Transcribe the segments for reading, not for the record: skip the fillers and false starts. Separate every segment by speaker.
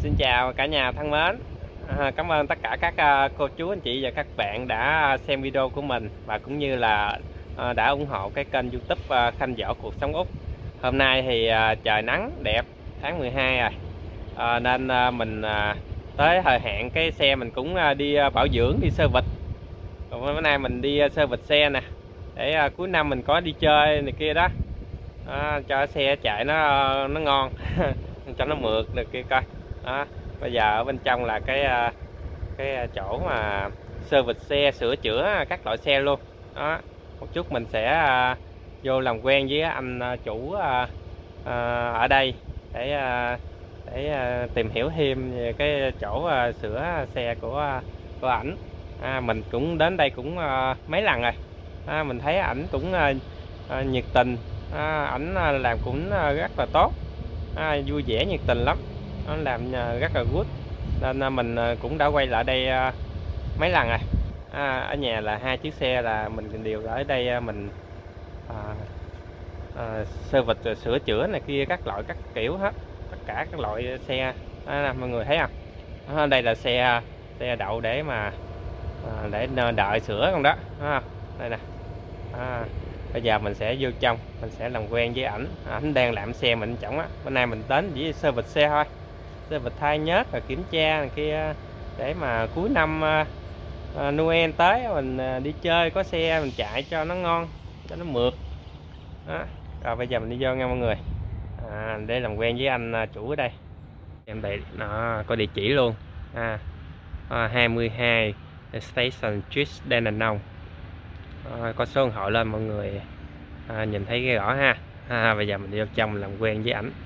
Speaker 1: Xin chào cả nhà thân mến. Cảm ơn tất cả các cô chú anh chị và các bạn đã xem video của mình và cũng như là đã ủng hộ cái kênh YouTube Khanh Võ Cuộc Sống Úc. Hôm nay thì trời nắng đẹp, tháng 12 rồi, nên mình tới thời hạn cái xe mình cũng đi bảo dưỡng, đi service. Còn bữa nay mình đi service xe nè, để cuối năm mình có đi chơi này kia đó, cho xe chạy nó ngon cho nó mượt được kia coi đó. Bây giờ ở bên trong là cái chỗ mà service xe, sửa chữa các loại xe luôn đó. Một chút mình sẽ vô làm quen với anh chủ ở đây để tìm hiểu thêm về cái chỗ sửa xe của ảnh. Mình cũng đến đây cũng mấy lần rồi, mình thấy ảnh cũng nhiệt tình, ảnh làm cũng rất là tốt, vui vẻ nhiệt tình lắm, nó làm rất là good, nên mình cũng đã quay lại đây mấy lần rồi. Ở nhà là 2 chiếc xe là mình đều ở đây, mình service rồi sửa chữa này kia các loại các kiểu hết, tất cả các loại xe. Mọi người thấy không, đây là xe đậu để mà để đợi sửa con đó, đây nè. Bây giờ mình sẽ vô trong, mình sẽ làm quen với ảnh. Ảnh đang làm xe mình chổng á. Bữa nay mình đến chỉ service xe thôi, service thay nhớt rồi kiểm tra này kia, để mà cuối năm Noel tới mình đi chơi có xe mình chạy cho nó ngon, cho nó mượt đó. Rồi bây giờ mình đi vô nha mọi người, để làm quen với anh chủ ở đây. Em đây nó có địa chỉ luôn, 22 Station Street Dandenong. Có số điện thoại lên mọi người nhìn thấy cái rõ ha. Bây giờ mình đi vô trong làm quen với ảnh.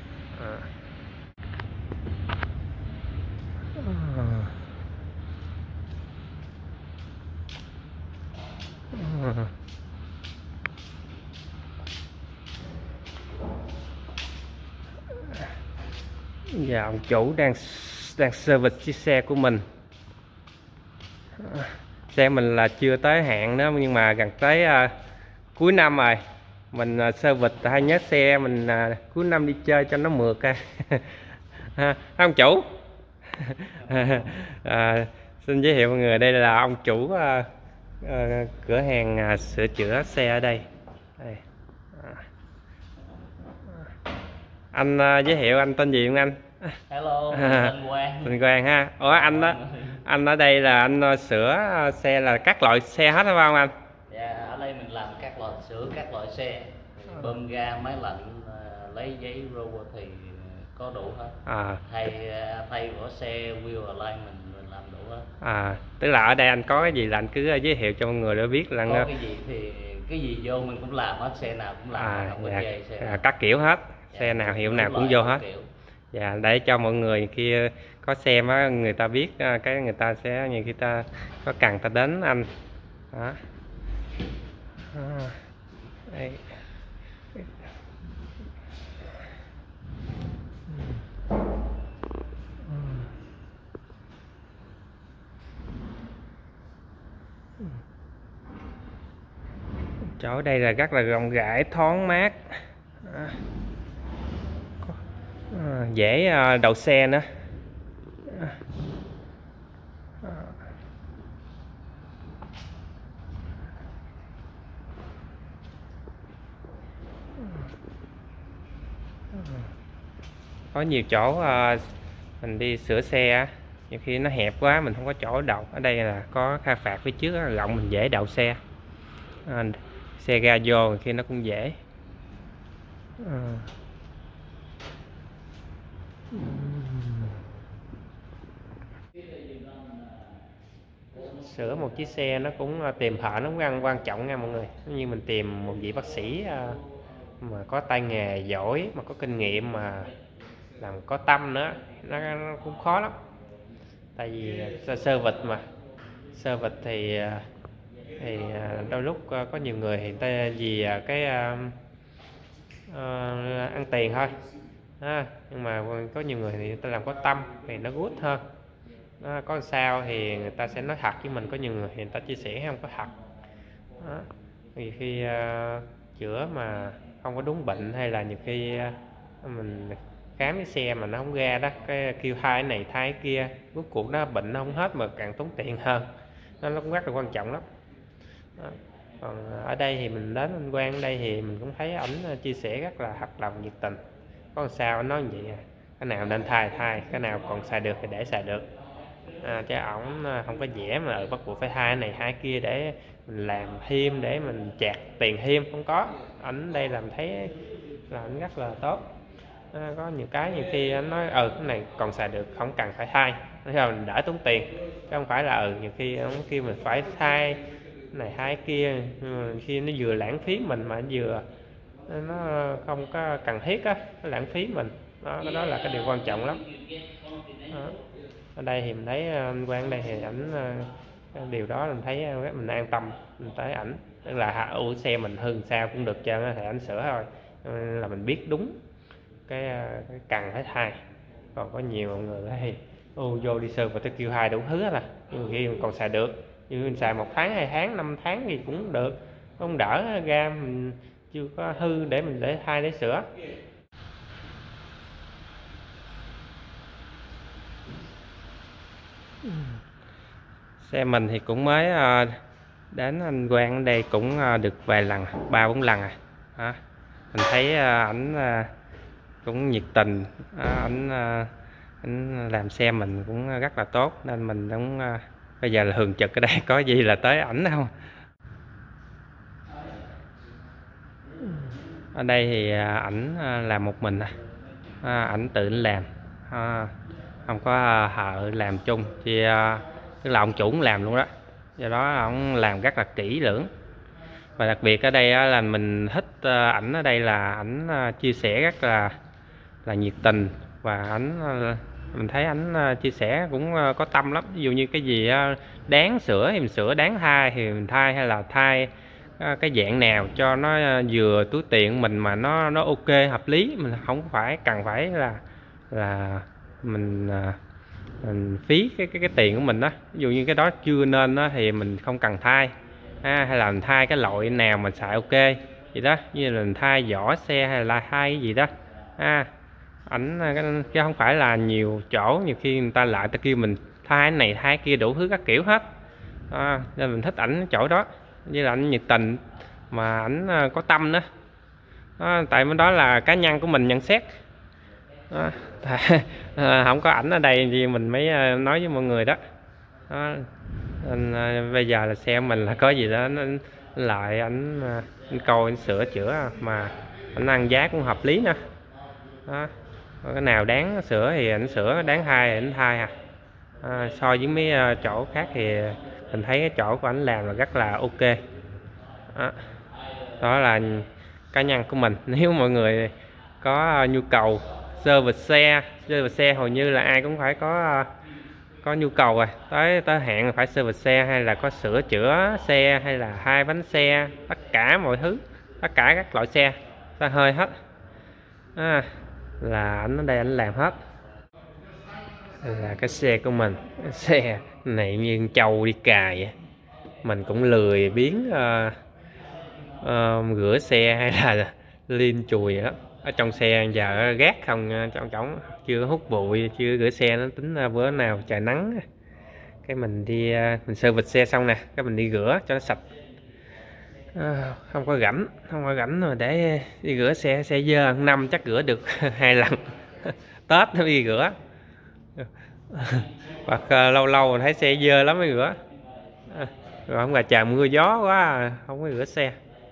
Speaker 1: Giờ ông chủ đang service chiếc xe của mình. Xe mình là chưa tới hạn nữa, nhưng mà gần tới cuối năm rồi, mình service hay nhớ xe mình cuối năm đi chơi cho nó mượt ông chủ. Xin giới thiệu mọi người, đây là ông chủ cửa hàng sửa chữa xe ở đây. Anh giới thiệu anh tên gì không anh?
Speaker 2: Hello, tên Quang.
Speaker 1: Tên Quang ha. Ủa anh đó, anh ở đây là anh sửa xe là các loại xe hết phải không anh?
Speaker 2: Dạ, ở đây mình làm các loại sửa các loại xe, bơm ga, máy lạnh, lấy giấy robot thì có đủ hết. Thay vỏ xe, wheel alignment mình làm đủ hết.
Speaker 1: Tức là ở đây anh có cái gì là anh cứ giới thiệu cho mọi người để biết là
Speaker 2: có cái gì thì cái gì vô mình cũng làm hết, xe nào cũng làm, không có chê xe
Speaker 1: các kiểu hết. Dạ, xe nào hiệu nào cũng vô hết. Dạ, để cho mọi người kia có xem á, người ta biết cái người ta sẽ như khi ta có cần ta đến anh đó. Đây. Chỗ đây là rất là rộng rãi, thoáng mát, dễ đậu xe nữa. Có nhiều chỗ mình đi sửa xe nhiều khi nó hẹp quá mình không có chỗ đậu. Ở đây là có kha phạt phía trước rộng, mình dễ đậu xe. Xe ga vô khi nó cũng dễ. Sửa một chiếc xe nó cũng tìm thợ nó cũng quan trọng nha mọi người. Như mình tìm một vị bác sĩ mà có tay nghề giỏi, mà có kinh nghiệm, mà làm có tâm nữa, nó cũng khó lắm. Tại vì service mà service thì đôi lúc có nhiều người thì người ta vì cái ăn tiền thôi nhưng mà có nhiều người thì người ta làm có tâm thì nó good hơn. Có sao thì người ta sẽ nói thật với mình, có nhiều người thì người ta chia sẻ không có thật đó. Vì khi chữa mà không có đúng bệnh, hay là nhiều khi mình khám cái xe mà nó không ra đó, cái kêu thay cái này thay cái kia, cuối cuộc nó bệnh nó không hết mà càng tốn tiền hơn. Nó cũng rất là quan trọng lắm đó. Còn ở đây thì mình đến anh Quang ở đây thì mình cũng thấy ảnh chia sẻ rất là thật lòng nhiệt tình. Có sao anh nói như vậy cái nào nên thay, cái nào còn xài được thì để xài được. Chứ ổng không có dễ mà bắt buộc phải thay cái này thay kia để mình làm thêm, để mình chạc tiền thêm, không có. Ảnh đây làm thấy là ảnh rất là tốt. Có nhiều khi anh nói cái này còn xài được, không cần phải thay, nói mình đỡ tốn tiền, chứ không phải là nhiều khi ông kêu mình phải thay cái này thay cái kia, khi nó vừa lãng phí mình mà vừa nó không có cần thiết á, nó lãng phí mình đó là cái điều quan trọng lắm đó. Ở đây thì mình thấy anh Quang đây thì ảnh điều đó mình thấy mình an tâm, mình tới ảnh, tức là xe mình hư sao cũng được trơn thì ảnh sửa thôi, là mình biết đúng cái cần phải thay. Còn có nhiều mọi người thì vô đi sơn và tới kêu thay đủ thứ hết, nhưng khi còn xài được, như mình xài 1 tháng 2 tháng 5 tháng thì cũng được, không đỡ ra mình chưa có hư để mình để thay để sửa. Xe mình thì cũng mới đến anh Quang ở đây cũng được vài lần, 3-4 lần à. Mình thấy ảnh cũng nhiệt tình, ảnh làm xe mình cũng rất là tốt, nên mình cũng bây giờ là thường trực ở đây, có gì là tới ảnh không. Ở đây thì ảnh làm một mình, ảnh tự làm, không có thợ làm chung, tức là ông chủ cũng làm luôn đó, do đó ông làm rất là kỹ lưỡng. Và đặc biệt ở đây là mình thích ảnh ở đây là ảnh chia sẻ rất là nhiệt tình, và ảnh mình thấy ảnh chia sẻ cũng có tâm lắm. Ví dụ như cái gì đáng sửa thì mình sửa, đáng thay thì mình thay, hay là thay cái dạng nào cho nó vừa túi tiền mình mà nó ok hợp lý, mình không phải cần phải là mình phí cái tiền của mình đó. Ví dụ như cái đó chưa nên đó thì mình không cần thay, hay là mình thay cái loại nào mình xài ok gì đó, như là mình thay vỏ xe hay là thay cái gì đó ảnh chứ không phải là nhiều chỗ nhiều khi người ta lại ta kêu mình thay cái này thay kia đủ thứ các kiểu hết. Nên mình thích ảnh chỗ đó, như là ảnh nhiệt tình mà ảnh có tâm đó. Tại đó là cá nhân của mình nhận xét đó. Không có ảnh ở đây thì mình mới nói với mọi người đó. Nên, bây giờ là xe mình là có gì đó lại ảnh coi anh sửa chữa mà ảnh ăn giá cũng hợp lý nữa đó. Cái nào đáng sửa thì ảnh sửa, đáng thay thì ảnh thay so với mấy chỗ khác thì mình thấy cái chỗ của ảnh làm là rất là ok đó là cá nhân của mình. Nếu mọi người có nhu cầu service xe hầu như là ai cũng phải có nhu cầu rồi, tới hẹn phải service xe, hay là có sửa chữa xe, hay là hai bánh xe, tất cả mọi thứ, tất cả các loại xe ta hơi hết là ảnh ở đây ảnh làm hết. Là cái xe của mình, cái xe này như trâu đi cài, mình cũng lười biến rửa xe hay là liên chùi đó. Ở trong xe giờ gác không, trong cổng chưa hút bụi, chưa rửa xe, nó tính bữa nào trời nắng cái mình đi mình service xe xong nè, cái mình đi rửa cho nó sạch, không có rảnh rồi để đi rửa xe dơ năm chắc rửa được 2 lần Tết nó đi rửa hoặc lâu lâu thấy xe dơ lắm mới rửa, rồi không là trời mưa gió quá không có rửa xe.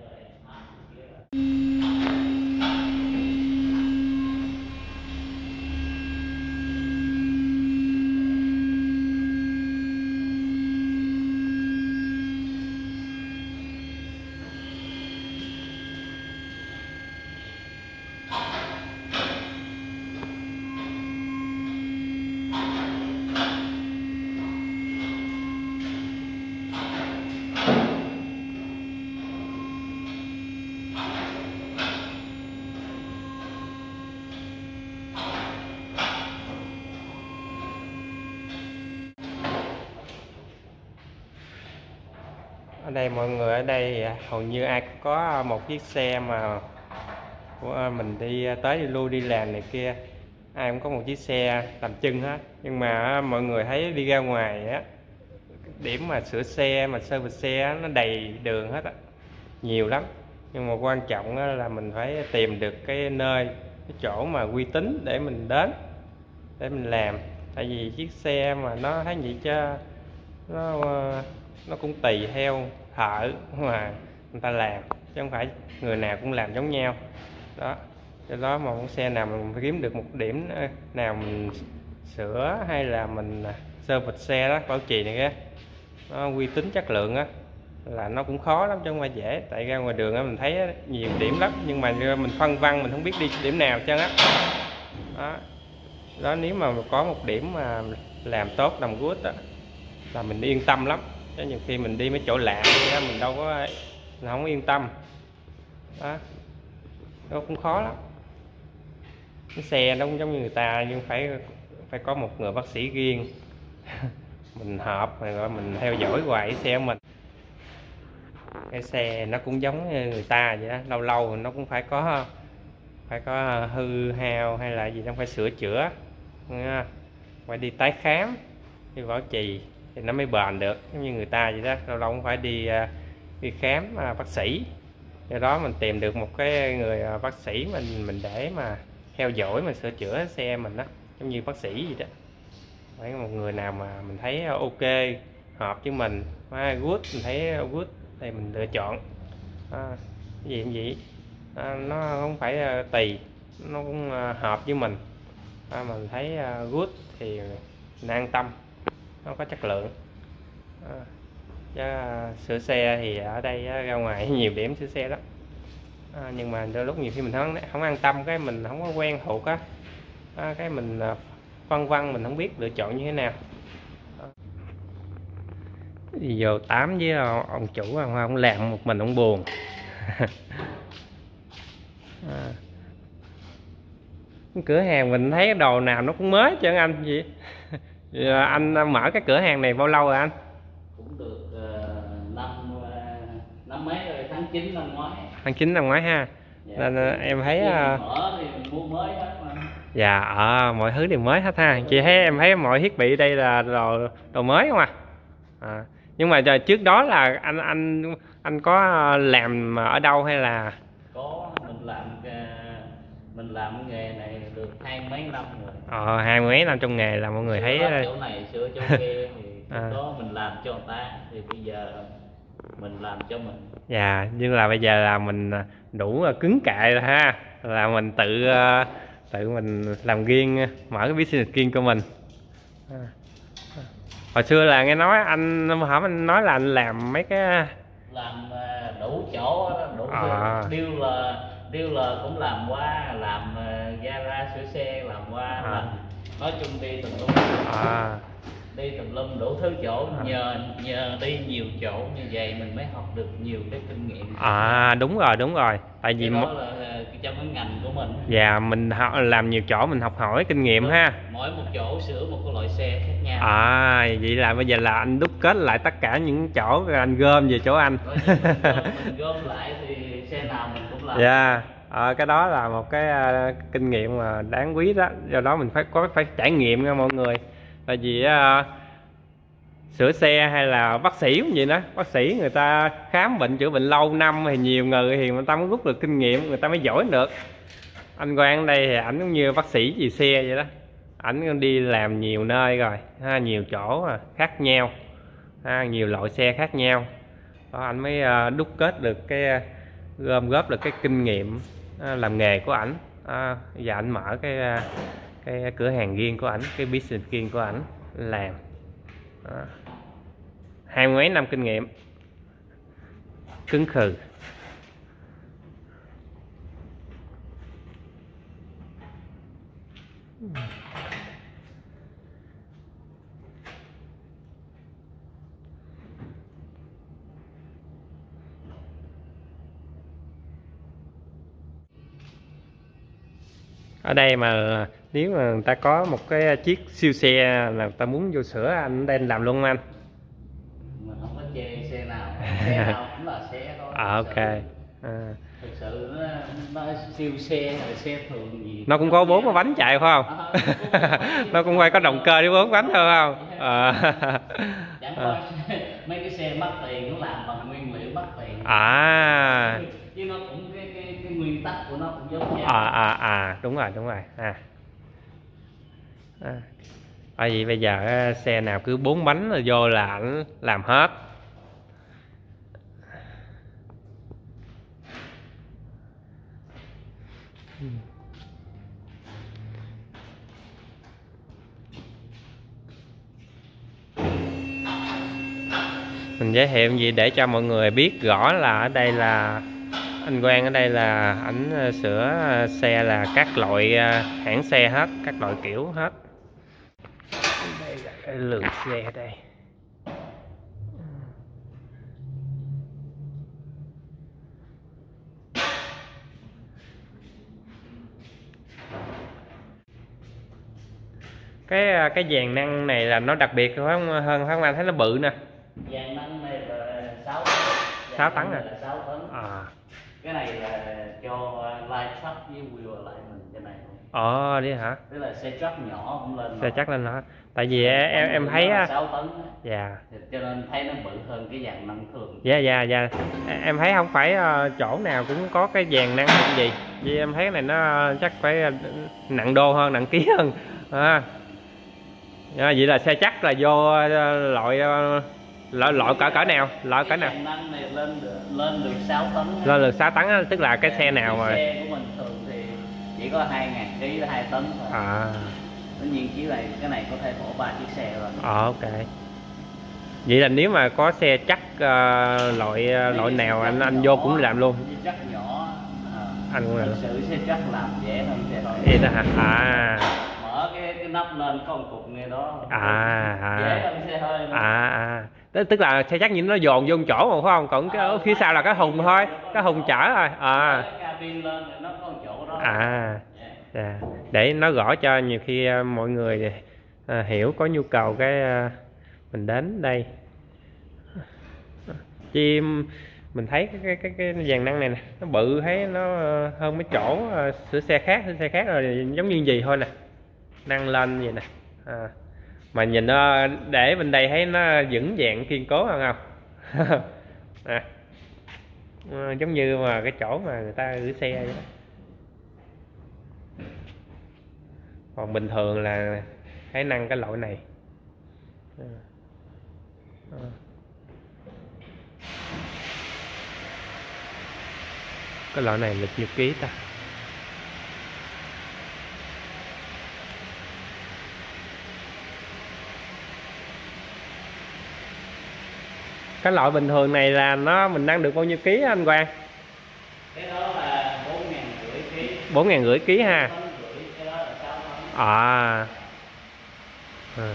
Speaker 1: Ở đây mọi người ở đây hầu như ai cũng có một chiếc xe mà của mình đi tới đi lui đi làm này kia, ai cũng có một chiếc xe tầm chân hết, nhưng mà mọi người thấy đi ra ngoài á, điểm mà sửa xe mà service xe nó đầy đường hết á, nhiều lắm. Nhưng mà quan trọng là mình phải tìm được cái nơi, cái chỗ mà uy tín để mình đến để mình làm. Tại vì chiếc xe mà nó thấy vậy chứ nó cũng tùy theo thợ mà người ta làm, chứ không phải người nào cũng làm giống nhau đó. Do đó mà con xe nào mình kiếm được một điểm nào mình sửa hay là mình service xe đó, bảo trì này cái nó uy tín chất lượng á, là nó cũng khó lắm chứ không phải dễ. Tại ra ngoài đường á mình thấy nhiều điểm lắm, nhưng mà mình phân vân mình không biết đi điểm nào chứ á đó. Nếu mà có một điểm mà làm tốt làm good á là mình yên tâm lắm, chứ nhiều khi mình đi mấy chỗ lạ đó, mình đâu có, mình không yên tâm đó, nó cũng khó lắm. Cái xe nó cũng giống như người ta, nhưng phải có một người bác sĩ riêng mình hợp rồi mình theo dõi hoài cái xe của mình. Cái xe nó cũng giống như người ta vậy đó, lâu lâu nó cũng phải có hư hao hay là gì nó phải sửa chữa, phải đi tái khám, đi bảo trì thì nó mới bền được, giống như người ta vậy đó, lâu lâu cũng phải đi khám bác sĩ. Do đó mình tìm được một cái người bác sĩ mình để mà theo dõi mà sửa chữa xe mình đó, giống như bác sĩ gì đó. Phải một người nào mà mình thấy ok, hợp với mình, good, mình thấy good thì mình lựa chọn. Cái gì cũng vậy, nó không phải tùy, nó cũng hợp với mình, mình thấy good thì mình an tâm, nó có chất lượng. Chứ sửa xe thì ở đây ra ngoài nhiều điểm sửa xe đó, nhưng mà đôi lúc nhiều khi mình không an tâm, cái mình không có quen thuộc á, cái mình phân vân mình không biết lựa chọn như thế nào. Thì vô tám với ông chủ ông làm một mình ông buồn. Cửa hàng mình thấy đồ nào nó cũng mới chứ anh gì. Anh mở cái cửa hàng này bao lâu rồi anh?
Speaker 2: Cũng được năm mấy rồi, tháng 9 năm ngoái.
Speaker 1: Tháng 9 năm ngoái ha. Dạ, nên em thấy
Speaker 2: mở thì mình mua mới hết mà.
Speaker 1: Dạ, mọi thứ đều mới hết ha. Chị thấy em thấy mọi thiết bị đây là đồ mới không à? Nhưng mà trước đó là anh có làm ở đâu hay là?
Speaker 2: Có, mình làm cái nghề này được 20 mấy năm rồi.
Speaker 1: 20 mấy năm trong nghề là mọi người thấy
Speaker 2: chỗ này sửa chỗ kia thì đó mình làm cho người ta, thì bây giờ mình làm cho mình. Dạ,
Speaker 1: nhưng là bây giờ là mình đủ cứng cại rồi ha, là mình tự mình làm riêng, mở cái business riêng của mình. Hồi xưa là nghe nói anh nói là anh làm mấy cái
Speaker 2: làm đủ chỗ, đủ điêu là cũng làm qua, làm gara sửa xe làm qua, làm nói chung đi tùm lum, đi tùm lum đủ thứ chỗ. Nhờ đi nhiều chỗ như vậy mình mới học được nhiều cái kinh nghiệm.
Speaker 1: Đúng rồi, tại vì
Speaker 2: đó là trong cái ngành của mình.
Speaker 1: Dạ, mình làm nhiều chỗ mình học hỏi kinh nghiệm ha.
Speaker 2: Mỗi một chỗ sửa một cái loại xe khác nhau.
Speaker 1: Vậy là bây giờ là anh đúc kết lại tất cả những chỗ rồi anh gom về chỗ anh.
Speaker 2: Mình gom lại thì xe nào mình cũng làm.
Speaker 1: Dạ, cái đó là một cái kinh nghiệm mà đáng quý đó. Do đó mình phải trải nghiệm nha mọi người. Tại vì sửa xe hay là bác sĩ cũng vậy đó, bác sĩ người ta khám bệnh chữa bệnh lâu năm thì nhiều người thì người ta mới rút được kinh nghiệm, người ta mới giỏi được. Anh Quang đây thì ảnh cũng như bác sĩ về xe vậy đó, ảnh đi làm nhiều nơi rồi nhiều chỗ khác nhau, nhiều loại xe khác nhau đó, anh mới đúc kết được cái gom góp được cái kinh nghiệm làm nghề của ảnh. Và ảnh mở cái cửa hàng riêng của ảnh, cái business riêng của ảnh làm. 20 mấy năm kinh nghiệm cứng khừ. Ở đây mà nếu mà người ta có một cái chiếc siêu xe là người ta muốn vô sửa, anh đây làm luôn không anh?
Speaker 2: Mình không có chê xe nào cũng là xe thôi.
Speaker 1: Ok.
Speaker 2: Thực sự nó siêu xe hay xe thường gì
Speaker 1: nó cũng có 4 cái bánh chạy phải không? Nó cũng phải có động cơ để 4 bánh thôi không?
Speaker 2: Chẳng qua mấy cái xe mắc tiền nó làm bằng nguyên liệu mắc tiền chứ nó cũng cái nguyên tắc của nó cũng giống nhau.
Speaker 1: Đúng rồi bởi vì bây giờ xe nào cứ 4 bánh rồi vô là ảnh làm hết. Mình giới thiệu gì để cho mọi người biết rõ là ở đây là anh Quang, ở đây là ảnh sửa xe là các loại hãng xe hết, các loại kiểu hết. Đây là cái lượng xe ở đây. Cái dàn năng này là nó đặc biệt phải không hơn, phải không anh? Thấy nó bự nè.
Speaker 2: Dàn năng này là 6
Speaker 1: tấn à?
Speaker 2: 6 tấn. Cái này là cho light truck với wheel alignment trên này không?
Speaker 1: Đi hả?
Speaker 2: Tức là xe truck nhỏ cũng lên.
Speaker 1: Xe chắc lên hả? Tại vì em thấy á
Speaker 2: 6 tấn.
Speaker 1: Dạ.
Speaker 2: Cho nên thấy nó bự hơn cái dàn năng thường.
Speaker 1: Dạ. Em thấy không phải chỗ nào cũng có cái dàn năng làm gì. Vì em thấy cái này nó chắc phải nặng đô hơn, nặng ký hơn. Vậy là xe chắc là vô loại cỡ nào? Loại cỡ nào?
Speaker 2: Dàn năng này lên được 6 tấn.
Speaker 1: Lên được 6 tấn tức là cái xe nào mà
Speaker 2: xe của mình thường thì chỉ có 2.000 kg 2 tấn thôi. Tất nhiên chỉ là cái này có thể bỏ 3 chiếc xe rồi.
Speaker 1: Ok. Vậy là nếu mà có xe chắc loại nào anh vô cũng làm luôn.
Speaker 2: Chắc nhỏ
Speaker 1: anh cũng làm.
Speaker 2: Thực sự xe chắc làm dễ hơn xe loại.
Speaker 1: Vậy đó hả?
Speaker 2: Mở cái nắp lên có một cục nghe đó. Dễ hơn xe hơi.
Speaker 1: Tức là xe chắc như nó dồn vô một chỗ mà phải không? Còn cái ở phía sau là cái hùng thôi, cái hùng chở rồi.
Speaker 2: Cái cabin lên thì nó có một chỗ đó.
Speaker 1: Để nói rõ cho nhiều khi mọi người hiểu, có nhu cầu cái mình đến đây. Chứ mình thấy cái dàn năng này nè, nó bự, thấy nó hơn mấy chỗ sửa xe khác rồi giống như gì thôi nè, năng lên vậy nè. Mà nhìn nó để bên đây thấy nó vững vàng kiên cố hơn không? Giống như mà cái chỗ mà người ta gửi xe vậy đó. Còn bình thường là thấy năng cái loại này. Cái loại này là nhiêu ký ta? Cái loại bình thường này là mình năng được bao nhiêu ký anh Quang?
Speaker 2: Cái đó là 4.500 ký.
Speaker 1: 4.500 ký ha.
Speaker 2: Cái đó là 6 tấn.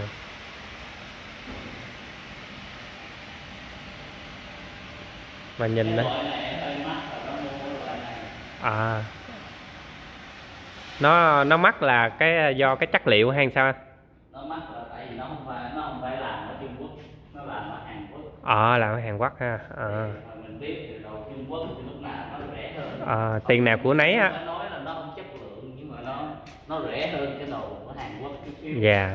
Speaker 1: Mà nhìn đó. Nó mắc là cái do cái chất liệu hay sao?
Speaker 2: Nó mắc là tại vì nó không phải làm ở Trung Quốc, nó làm ở Hàn Quốc.
Speaker 1: Làm ở Hàn Quốc ha.
Speaker 2: Mình biết từ đầu Trung Quốc thì lúc nào nó rẻ hơn.
Speaker 1: Tiền nào của nấy á.
Speaker 2: Nó nói là nó không chất lượng nhưng mà nó rẻ hơn cái đồ của Hàn Quốc chút xíu.
Speaker 1: Dạ.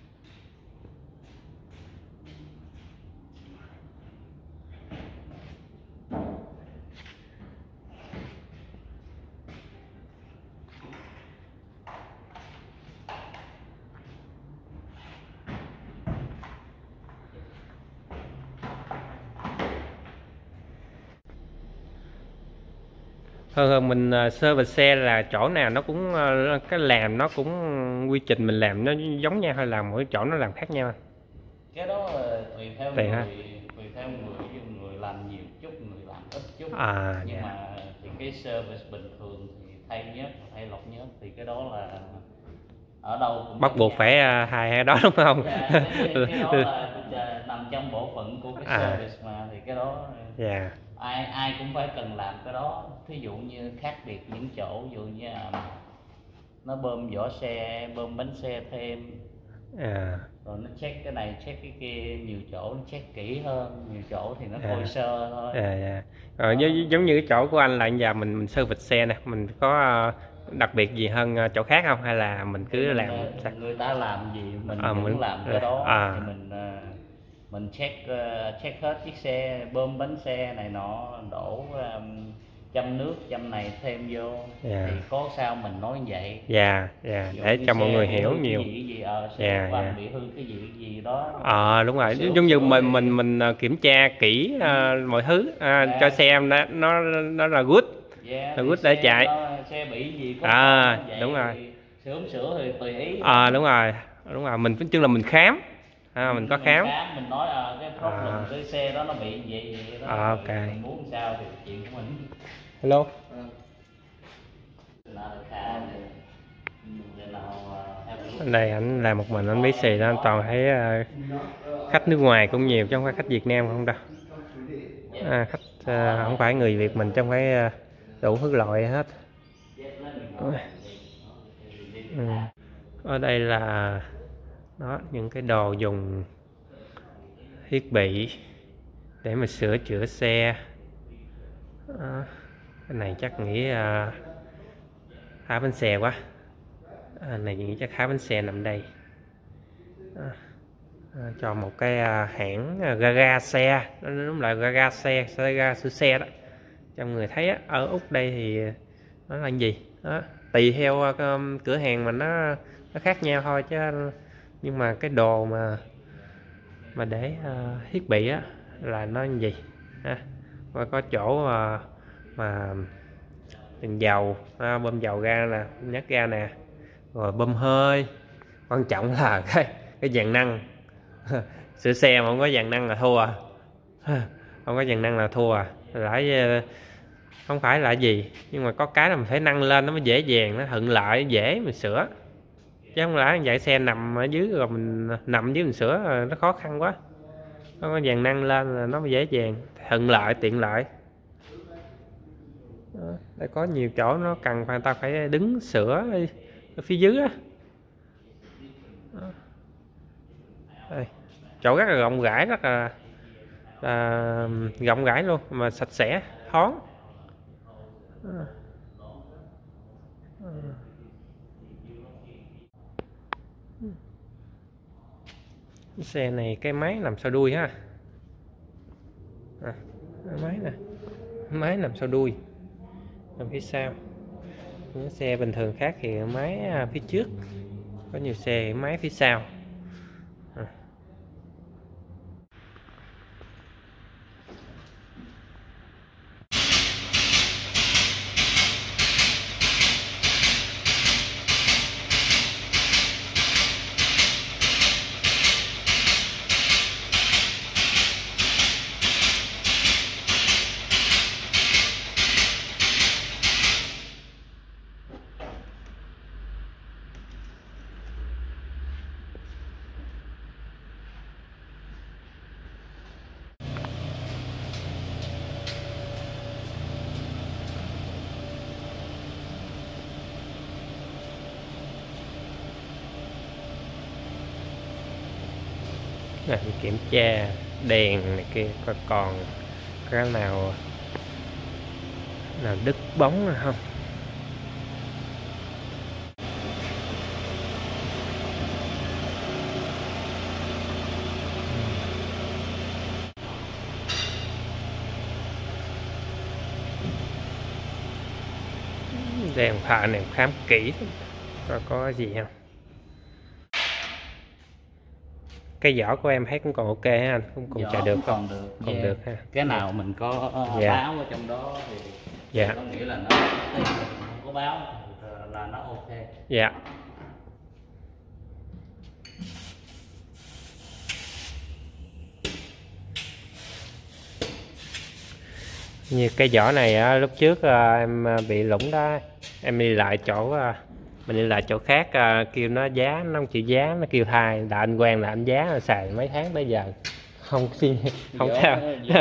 Speaker 1: Hơn mình service xe là chỗ nào nó cũng cái làm nó cũng quy trình mình làm nó giống nhau hay là mỗi chỗ nó làm khác nhau?
Speaker 2: Cái đó tùy theo người làm nhiều chút, người làm ít chút. Nhưng mà thì cái service bình thường thì thay nhớt, thay lọc nhớt thì cái đó là ở đâu cũng
Speaker 1: bắt buộc phải hai đó đúng không?
Speaker 2: Cái đó là nằm trong bộ phận của cái service mà, thì cái đó ai cũng phải cần làm cái đó. Thí dụ như khác biệt những chỗ, ví dụ như nó bơm vỏ xe, bơm bánh xe thêm, Rồi nó check cái này check cái kia, nhiều chỗ nó check kỹ hơn, nhiều chỗ thì nó thô sơ thôi.
Speaker 1: Rồi giống như cái chỗ của anh là giờ mình service xe nè, mình có đặc biệt gì hơn chỗ khác không, hay là mình cứ làm
Speaker 2: người ta làm gì mình vẫn làm cái đó. Thì mình check hết chiếc xe, bơm bánh xe này nọ, đổ châm nước châm này thêm vô thì có sao mình nói như vậy.
Speaker 1: Để cho mọi người hiểu nhiều.
Speaker 2: Xe bị hư cái gì đó.
Speaker 1: Đúng rồi, giống như mình kiểm tra kỹ mọi thứ cho xe em nó là good. Là good để chạy.
Speaker 2: Xe bị gì có
Speaker 1: đúng rồi.
Speaker 2: Sửa thì tùy ý.
Speaker 1: Đúng rồi, mình chứ là mình khám. Mình có khám.
Speaker 2: Mình nói cái problem cái xe đó nó bị vậy đó.
Speaker 1: Ok.
Speaker 2: Mình muốn sao thì chuyện của mình.
Speaker 1: Hello. Đây ảnh làm một mình, anh bí xì đó, anh toàn thấy khách nước ngoài cũng nhiều chứ không phải khách Việt Nam không đâu. Khách không phải người Việt mình chứ không phải đủ thứ loại hết. Ở đây là đó, những cái đồ dùng thiết bị để mà sửa chữa xe. Cái này chắc nghĩ khá bánh xe quá. Này nghĩ chắc khá bánh xe nằm đây. Cho một cái hãng gara xe, nó đúng là gara xe, gara sửa xe đó. Cho người thấy ở Úc đây thì nó là gì đó, tùy theo cửa hàng mà nó khác nhau thôi, chứ nhưng mà cái đồ mà để thiết bị là nó như gì và có chỗ mà đèn dầu, bơm dầu ra nè, nhắc ra nè, rồi bơm hơi. Quan trọng là cái dàn năng. Sửa xe mà không có dàn năng là thua. Không có dàn năng là thua. Lại không phải là gì, nhưng mà có cái là mình phải nâng lên nó mới dễ dàng, nó thuận lợi dễ mình sửa, chứ không lẽ vậy xe nằm ở dưới rồi mình nằm dưới mình sửa rồi nó khó khăn quá. Nó có dàn nâng lên là nó mới dễ dàng, thuận lợi, tiện lợi. Đây có nhiều chỗ nó cần người ta phải đứng sửa ở phía dưới á. Đây, chỗ rất là rộng rãi, rất là rộng rãi luôn, mà sạch sẽ, thoáng. Cái xe này cái máy nằm sau đuôi ha. Máy nè, máy nằm sau đuôi, nằm phía sau. Những xe bình thường khác thì máy phía trước, có nhiều xe máy phía sau. Kiểm tra đèn này kia coi còn cái nào đứt bóng rồi không. Đèn pha này khám kỹ coi có gì không. Cái vỏ của em thấy cũng còn ok ha anh, cũng còn chạy được không? Còn được ha.
Speaker 2: Cái nào mình có báo ở trong đó thì có nghĩa là nó không có báo là nó ok.
Speaker 1: Như cái vỏ này lúc trước em bị lủng đó, em đi lại chỗ mình đi lại chỗ khác kêu nó giá, nó không chịu giá, nó kêu thay, là anh quen là anh giá là xài mấy tháng tới giờ không sao.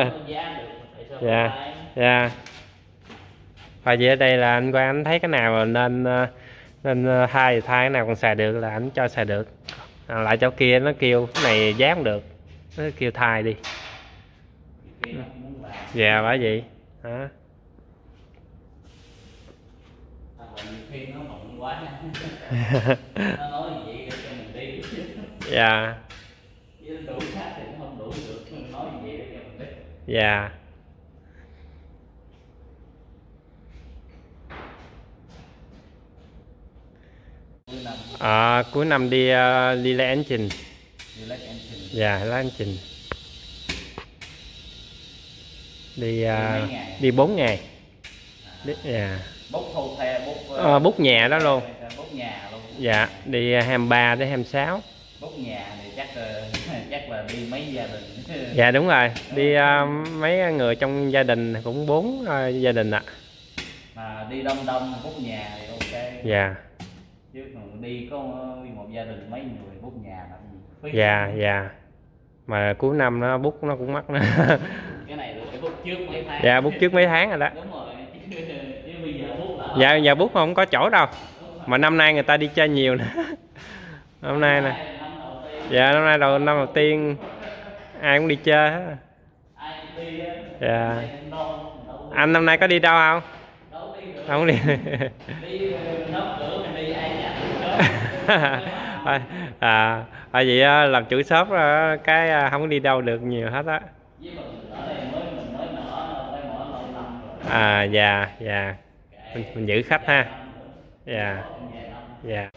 Speaker 1: Và vậy ở đây là anh anh thấy cái nào nên thay thì thay, cái nào còn xài được là anh cho xài được, lại chỗ kia nó kêu cái này dán không được, nó kêu thay đi. Dạ bởi vậy hả?
Speaker 2: Khi nó bận quá nó nói gì vậy để cho mình đi.
Speaker 1: Dạ.
Speaker 2: Đủ khách thì nó không đủ được, nó nói gì vậy để cho mình đi.
Speaker 1: Dạ. Cuối năm đi đi lấy engine. Dạ lấy engine. Đi 4 ngày. Dạ.
Speaker 2: Bút thô the,
Speaker 1: bút nhà đó luôn.
Speaker 2: Bút nhà luôn.
Speaker 1: Dạ, đi 23 đến 26.
Speaker 2: Bút nhà thì chắc là đi mấy gia đình.
Speaker 1: Dạ đúng rồi, đi mấy người trong gia đình cũng 4 gia đình ạ.
Speaker 2: Mà đi đông đông bút nhà thì ok.
Speaker 1: Dạ.
Speaker 2: Chứ còn đi có một gia đình mấy người bút nhà làm gì.
Speaker 1: Dạ dạ. Mà cuối năm nó bút nó cũng mắc nữa.
Speaker 2: Cái này là cái bút trước mấy tháng.
Speaker 1: Dạ bút trước mấy tháng rồi đó.
Speaker 2: Đúng rồi. Chứ bây giờ bút là
Speaker 1: Dạ giờ bút không có chỗ đâu. Mà năm nay người ta đi chơi nhiều nữa. Năm nay nè. Dạ năm nay năm đầu tiên ai cũng đi chơi hết. Dạ. Anh năm nay có đi đâu không? Không đi. Vậy làm chủ shop cái không có đi đâu được nhiều hết á. Dạ dạ. Mình giữ khách ha. Dạ dạ.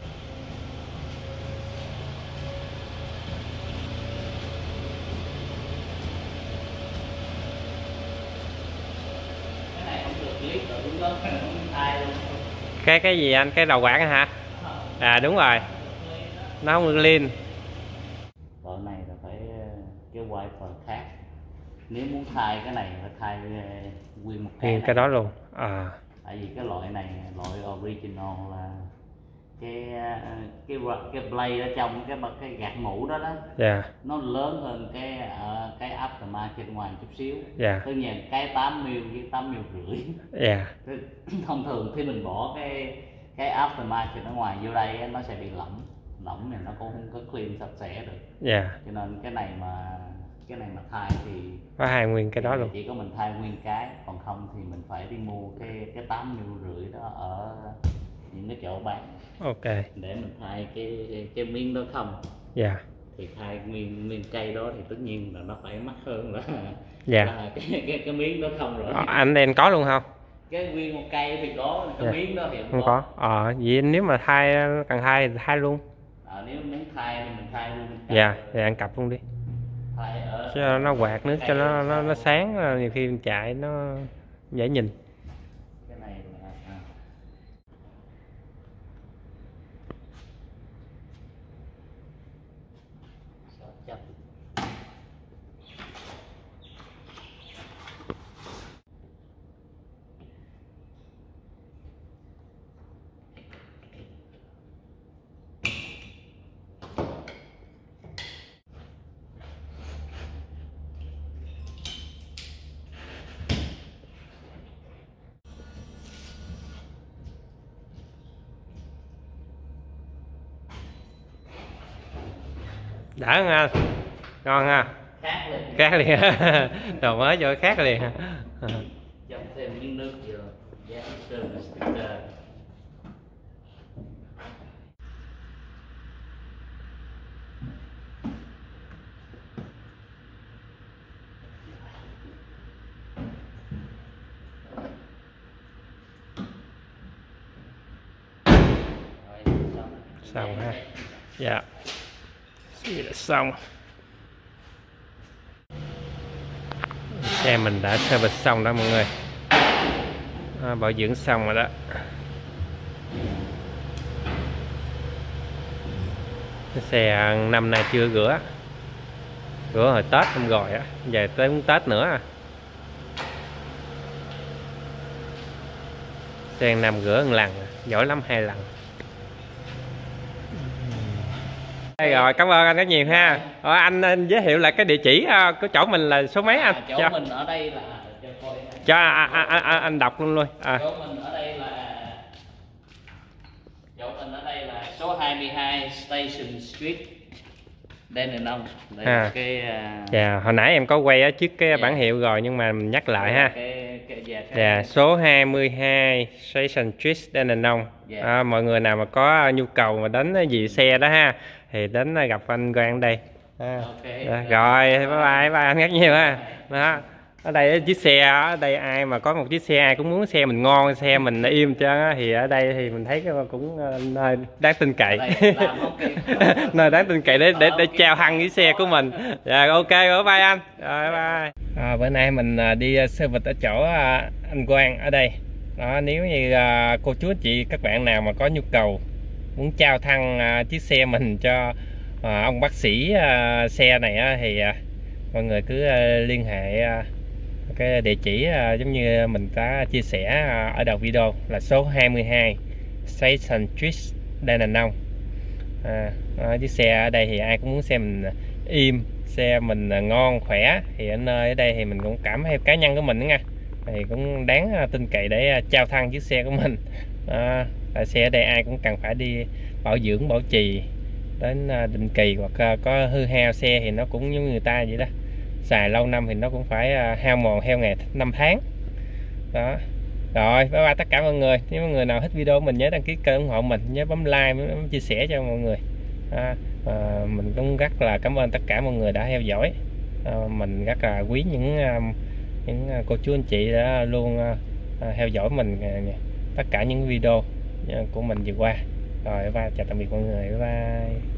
Speaker 1: Cái gì anh? Cái đầu quạt hả? Đúng rồi, nó không được liên.
Speaker 2: Loại này là phải cái wiper khác. Nếu muốn thay cái này phải thay nguyên một
Speaker 1: cái đó luôn.
Speaker 2: Tại vì cái loại này, loại original là cái blade ở trong cái gạt mũ đó đó.
Speaker 1: Yeah.
Speaker 2: Nó lớn hơn cái aftermarket ngoài chút xíu.
Speaker 1: Yeah.
Speaker 2: Tất nhiên cái 8mm với 8mm rưỡi.
Speaker 1: Yeah.
Speaker 2: Thông thường khi mình bỏ cái aftermarket ở ngoài vô đây nó sẽ bị lỏng này, nó cũng không có clean sạch sẽ được.
Speaker 1: Yeah.
Speaker 2: Cho nên cái này mà thay thì
Speaker 1: có hai nguyên cái đó luôn.
Speaker 2: Chỉ có mình thay nguyên cái, còn không thì mình phải đi mua cái 8mm rưỡi đó ở những cái chỗ bán.
Speaker 1: Ok.
Speaker 2: Để mình thay cái miếng đó không.
Speaker 1: Dạ.
Speaker 2: Thì thay nguyên cây đó thì tất nhiên là nó phải mắc hơn là
Speaker 1: dạ.
Speaker 2: Cái miếng đó không rồi.
Speaker 1: Anh em có luôn không?
Speaker 2: Cái nguyên một cây thì có, cái miếng đó thì
Speaker 1: không có. Vậy nếu mà cần thay thì thay luôn.
Speaker 2: Nếu muốn thay thì mình thay luôn.
Speaker 1: Dạ, thì ăn cặp luôn đi. Cho nó quạt nước cho nó sáng, nhiều khi mình chạy nó dễ nhìn.
Speaker 2: Cái này
Speaker 1: đã không anh? Ngon ha? Khác liền. Đồ mới cho khác liền.
Speaker 2: Chấm thêm miếng nước vô. Dán sơn sticker.
Speaker 1: Xong ha. Dạ. Xong. Xe mình đã service xong đó mọi người. Bảo dưỡng xong rồi đó. Cái xe năm nay chưa rửa. Rửa hồi Tết không rồi á, về tới muốn Tết nữa à. Xe năm rửa một lần, giỏi lắm 2 lần. Rồi cảm ơn anh rất nhiều ha. Anh giới thiệu lại cái địa chỉ của chỗ mình là số mấy anh?
Speaker 2: Chỗ mình ở đây là
Speaker 1: cho anh đọc luôn luôn.
Speaker 2: Chỗ mình ở đây là số 22 Station Street, Dandenong. Đây cái
Speaker 1: dạ, hồi nãy em có quay ở trước cái bảng hiệu rồi nhưng mà mình nhắc lại ha. Dạ, số 22 Station Street Dandenong. Mọi người nào mà có nhu cầu mà đến gì xe đó ha thì đến gặp anh Quang đây. Rồi bye bye anh rất nhiều ha. Đó, ở đây chiếc xe ở đây ai mà có một chiếc xe ai cũng muốn xe mình ngon, xe mình im cho thì ở đây thì mình thấy cũng nơi đáng tin cậy. Nơi đáng tin cậy để trao thăng cái xe của mình. Dạ ok, bye bye anh. Rồi bye. Bữa nay mình đi service ở chỗ anh Quang ở đây. Đó, nếu như cô chú anh chị các bạn nào mà có nhu cầu muốn trao thăng chiếc xe mình cho ông bác sĩ xe này thì mọi người cứ liên hệ cái địa chỉ giống như mình đã chia sẻ ở đầu video là số 22 Station Street Dandenong. Chiếc xe ở đây thì ai cũng muốn xe mình im, xe mình ngon khỏe thì ở nơi ở đây thì mình cũng cảm thấy cá nhân của mình đó nha, thì cũng đáng tin cậy để trao thăng chiếc xe của mình. Xe ở đây ai cũng cần phải đi bảo dưỡng bảo trì đến định kỳ, hoặc có hư hao xe thì nó cũng giống người ta vậy đó, xài lâu năm thì nó cũng phải hao mòn theo ngày 5 tháng đó. Rồi bye bye tất cả mọi người. Nếu mọi người nào thích video mình nhớ đăng ký kênh ủng hộ mình, nhớ bấm like, bấm chia sẻ cho mọi người. Mình cũng rất là cảm ơn tất cả mọi người đã theo dõi. Mình rất là quý những cô chú anh chị đã luôn theo dõi mình tất cả những video của mình vừa qua. Rồi bye bye, chào tạm biệt mọi người, bye bye.